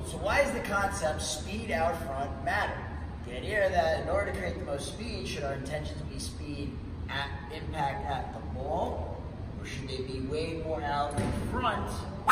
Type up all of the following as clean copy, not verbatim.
So why is the concept speed out front matter? The idea that in order to create the most speed, should our intention to be speed at impact at the ball, or should they be way more out in front?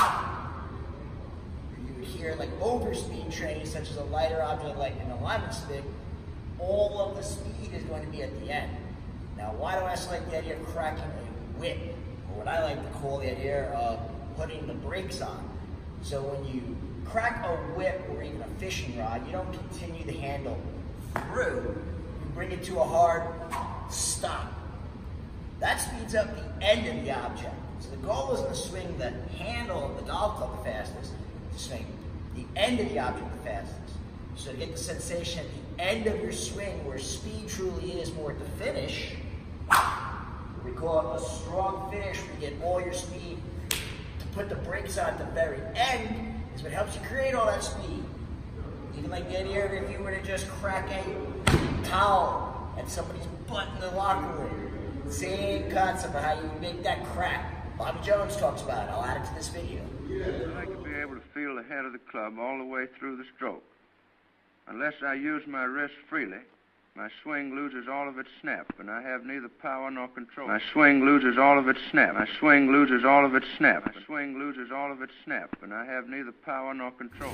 You would hear like overspeed training, such as a lighter object like an alignment stick, all of the speed is going to be at the end. Now, why do I select the idea of cracking a whip, or what I like to call the idea of putting the brakes on? So when you crack a whip or even a fishing rod, you don't continue the handle through, you bring it to a hard stop. That speeds up the end of the object. So the goal isn't to swing the handle of the golf club the fastest, to swing the end of the object the fastest. So to get the sensation at the end of your swing where speed truly is more at the finish, we call it a strong finish. We get all your speed. To put the brakes on at the very end is what helps you create all that speed. Even like the idea of if you were to just crack a towel at somebody's butt in the locker room. Same concept of how you make that crack. Bobby Jones talks about it. I'll add it to this video. I like to be able to feel the head of the club all the way through the stroke. Unless I use my wrist freely, my swing loses all of its snap, and I have neither power nor control. My swing loses all of its snap. My swing loses all of its snap. My swing loses all of its snap, and I have neither power nor control.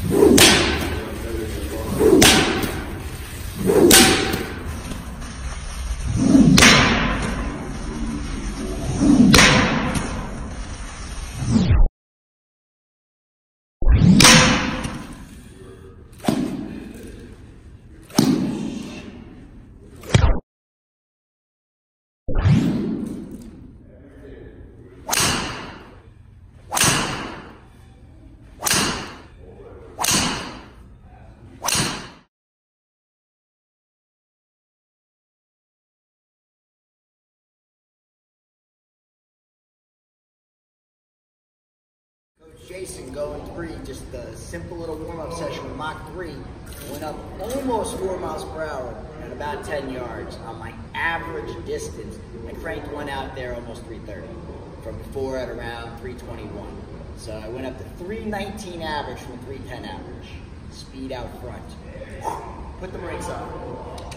Coach Jason going 3, just a simple little warm-up session with Mach 3. Went up almost 4 miles per hour at about 10 yards on my average distance. I cranked one out there almost 330 from before at around 321. So I went up to 319 average from 310 average. Speed out front. Put the brakes on.